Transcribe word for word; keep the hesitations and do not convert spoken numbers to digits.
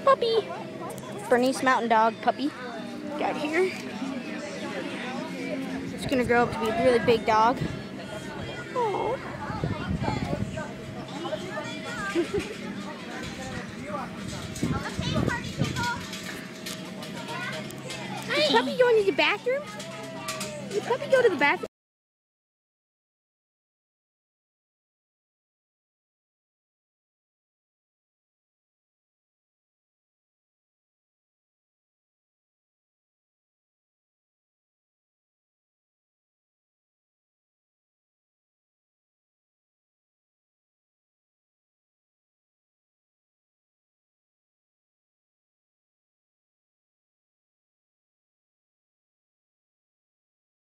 puppy. Bernese Mountain Dog puppy. Got here. It's gonna grow up to be a really big dog. Aww. Did puppy go into the bathroom? Did puppy go to the bathroom?